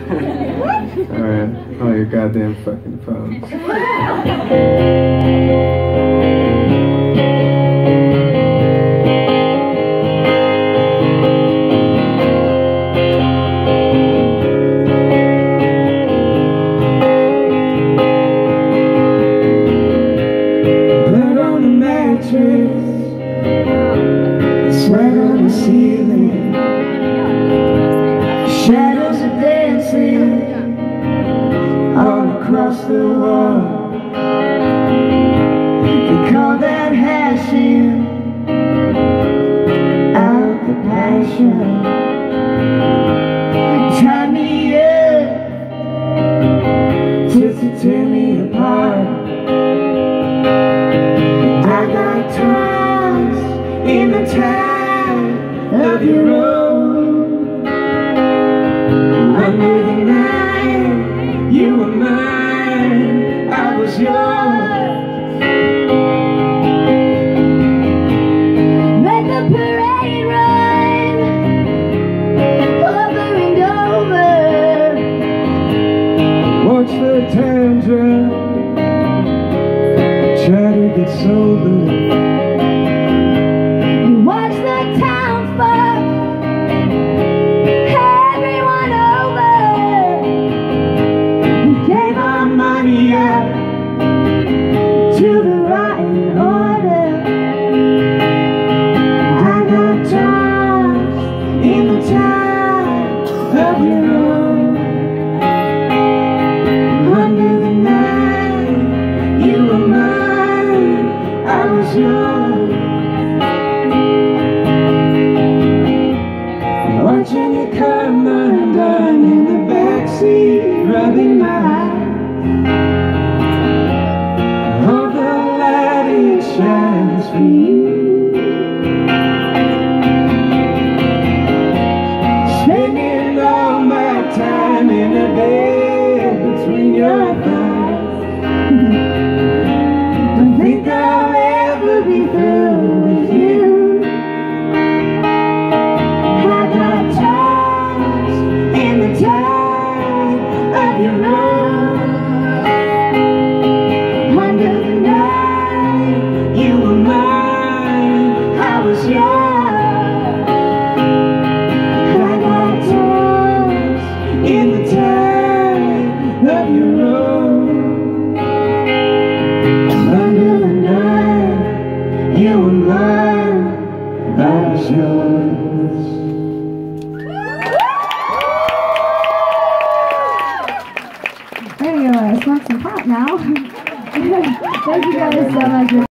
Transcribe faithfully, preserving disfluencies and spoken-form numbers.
Alright, all your goddamn fucking phones. Blood on the mattress, sweat on the ceiling, shadows are dancing all across the wall. They call that hashing out the passion. Tie me up just to tear me apart. I got tossed in the tide of your road. Under the night, you were mine, I was yours. Let the parade run over and over. Watch the time drop, try to get sober. Watch the town fuck everyone over. We gave our money up to the rotten order. I got tossed in the tide of your road. Under the night, you were mine, I was yours. Watching you come undone in the backseat, rubbing my eyes. All the light it shines for you. Spending all my time in the bed between your thighs. Don't think I'll ever be through with you. I got tossed in the tide of your road. Under the night, you were mine, I was yours. I got tossed in the tide of your road. Under the night, you were mine, I was yours. There you go, I smoked some pot now. Thank you guys so much.